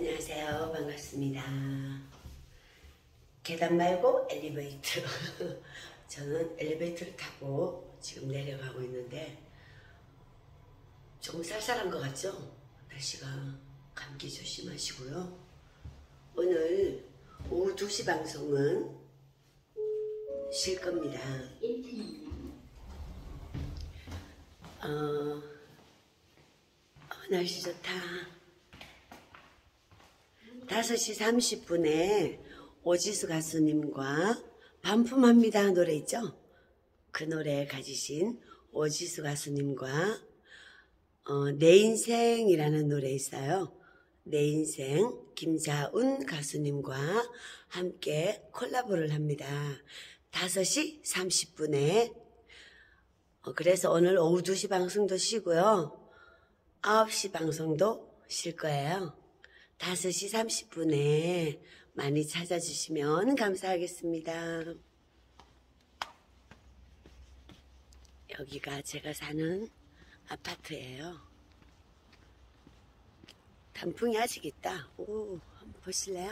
안녕하세요. 반갑습니다. 계단 말고 엘리베이터. 저는 엘리베이터를 타고 지금 내려가고 있는데 조금 쌀쌀한 것 같죠? 날씨가. 감기 조심하시고요. 오늘 오후 2시 방송은 쉴 겁니다. 날씨 좋다. 5시 30분에 오지수 가수님과 반품합니다 노래 있죠? 그 노래 가지신 오지수 가수님과 내 인생이라는 노래 있어요. 내 인생 김자운 가수님과 함께 콜라보를 합니다. 5시 30분에 그래서 오늘 오후 2시 방송도 쉬고요. 9시 방송도 쉴 거예요. 5시 30분에 많이 찾아주시면 감사하겠습니다. 여기가 제가 사는 아파트예요. 단풍이 아직 있다. 오, 한번 보실래요?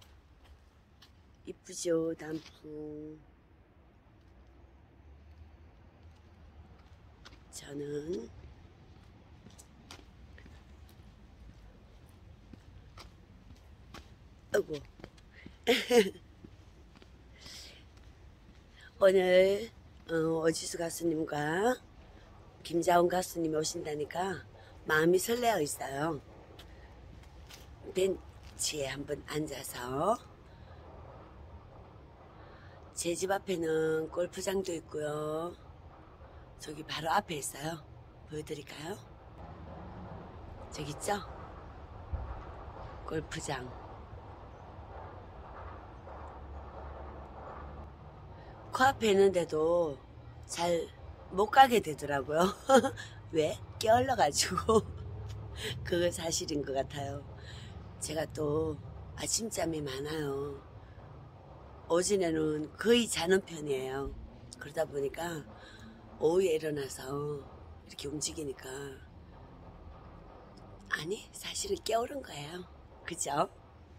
이쁘죠, 단풍. 저는 아이고 오늘 오지수 가수님과 김자훈 가수님이 오신다니까 마음이 설레어 있어요. 벤치에 한번 앉아서 제 집 앞에는 골프장도 있고요. 저기 바로 앞에 있어요. 보여드릴까요? 저기 있죠? 골프장. 코앞에 있는데도 잘 못 가게 되더라고요. 왜? 게을러가지고. 그거 사실인 것 같아요. 제가 또 아침잠이 많아요. 오전에는 거의 자는 편이에요. 그러다 보니까 오후에 일어나서 이렇게 움직이니까 아니 사실은 깨어른 거예요. 그죠?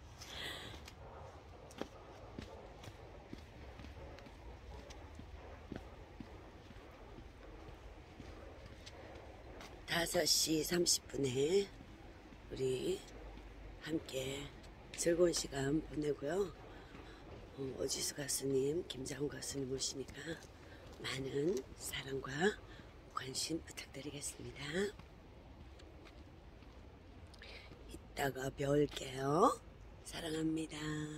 다섯 시 30분에 우리 함께 즐거운 시간 보내고요. 오지수 가수님, 김자훈 가수님 오시니까 많은 사랑과 관심 부탁드리겠습니다. 이따가 뵐게요. 사랑합니다.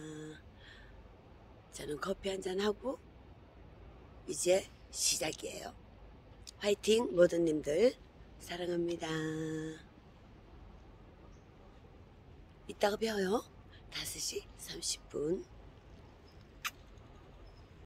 저는 커피 한잔 하고 이제 시작이에요. 화이팅 모든 님들 사랑합니다. 이따가 봬요. 5시 30분.